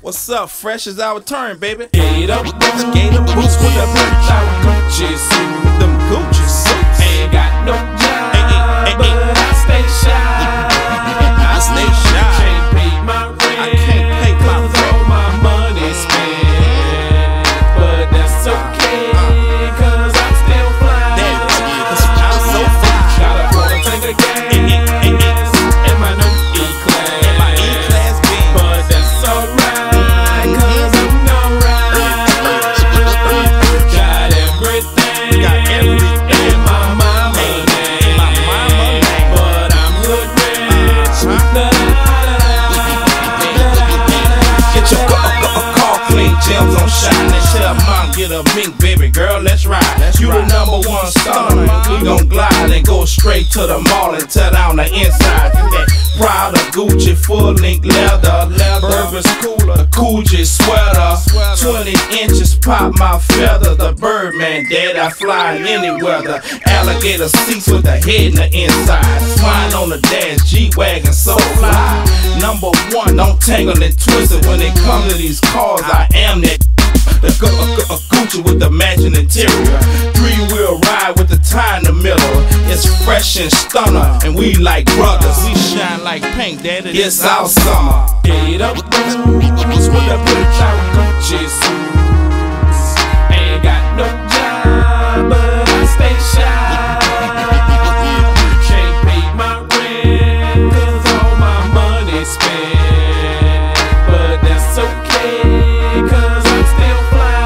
What's up? Fresh is our turn, baby. Gator boots with a bunch out Gucci suit. Them Gucci suits. Ain't got no job, but I stay shy. I stay shy. Can't pay my rent. I can't pay my rent. All my money spent, but that's okay, cause I'm still fly. Cause I'm so fly. Got a quarter tank of gas in my new E-Class. In my E-Class Benz. But that's alright, cause I'm alright. Got everything. Got everything. In my mama name. In my mama name. But I'm good rich. Get your car clean, gems on shine. And tell mom, get a mink, baby girl, let's ride. You the #1 stunner, we gon' glide and go straight to the mall and tear down the inside. That Prada, Gucci, full length leather, Bourbon's cooler, Coogee sweater, 20 inches pop my feather. The Birdman, dead, I fly in any weather. Alligator seats with the head in the inside. Swine on the dash, G-Wagon, so fly. #1, don't tangle and twist it. When it comes to these cars, I am that. The Gucci with the matching interior. 3-wheel ride with the tie in the middle. It's fresh and stunner, and we like brothers. We shine like paint, daddy. It's our summer. Gator boots with a bunch out Gucci suits. Ain't got no job, but I stay shy. Can't pay my rent, cause all my money spent, but that's okay, cause I'm still fly.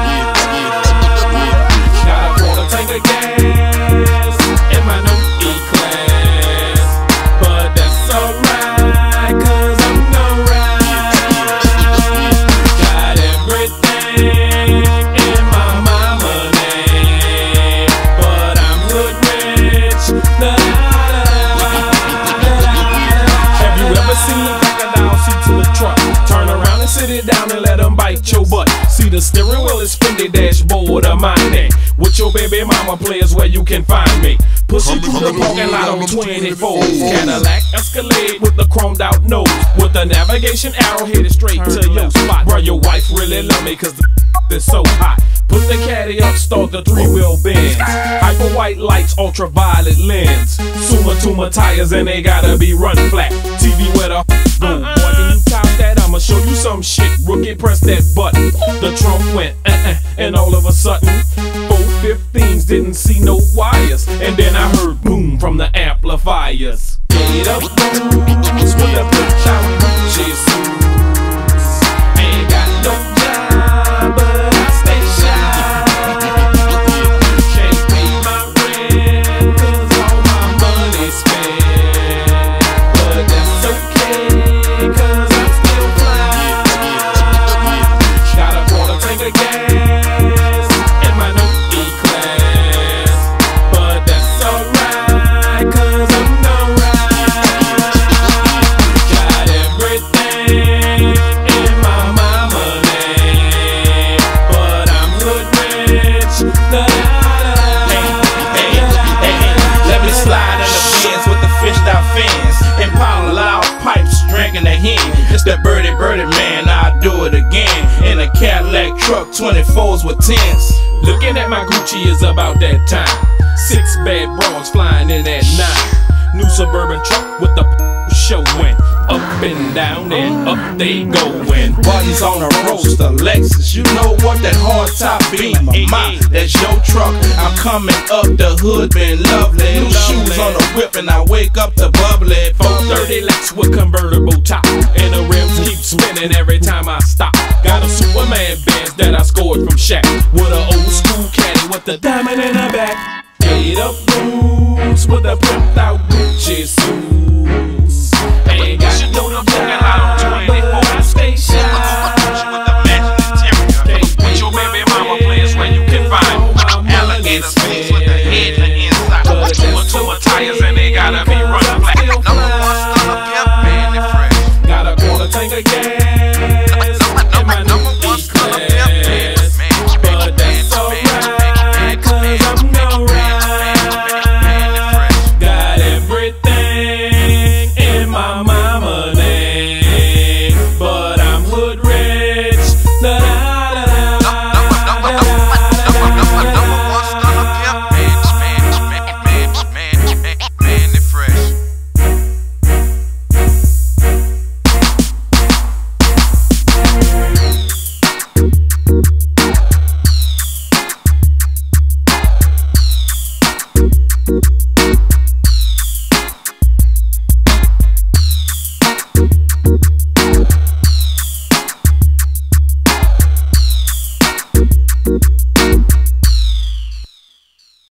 Got a quarter tank of gas in my new E-Class, but that's alright, cause I'm alright. Got everything in my mama name, but I'm good rich. Have you ever seen a crocodile seats in the truck? Turn around and sit it down and let them bite your butt. See the steering wheel is Fendi, dashboard of mine. With your baby mama players where you can find me. Push you through the parking lot on 24. Cadillac Escalade with the chromed out nose, with the navigation arrow headed straight to your spot. Bro, your wife really love me cause the is so hot. Put the caddy up, start the 3-wheel Benz. Hyper white lights, ultraviolet lens. Suma Tuma tires and they gotta be run flat. TV where the go. Boy, can you top that? I'ma show you some shit. Rookie, press that button. The trunk went and all of a sudden 415s didn't see no wires. And then I heard boom from the amplifiers. Gator boots with a bunch out Gucci suits. Ain't got no job, but I stay shy. Can't pay my rent, cause all my money spent, but that's okay, cause I'm still fly. Got a quarter tank of gas in my new E-Class, but that's alright, cause I'm alright. Got everything in my mama name, but I'm good rich. Let me slide in the Benz with the fished out fins. And pound loud pipes, drinking the hen. It's that birdie man, I'll do it again. In a Cadillac truck, 24s with 10s. Looking at my Gucci is about that time. 6 bad broads flying in at 9. New suburban truck with the showing. Up and down and up they going. Buddies on a roaster, Lexus. You know what, that hard top beam. My, that's your truck. I'm coming up the hood, been lovely. New shoes on the whip and I wake up to bubbly. 430 Lex with convertible top, and the rims keep spinning every time I stop. Got a Superman Benz that I scored from Shaq, with an old school caddy with the diamond in the back. Gator boots with a pimped out Gucci suits. Ain't got no job.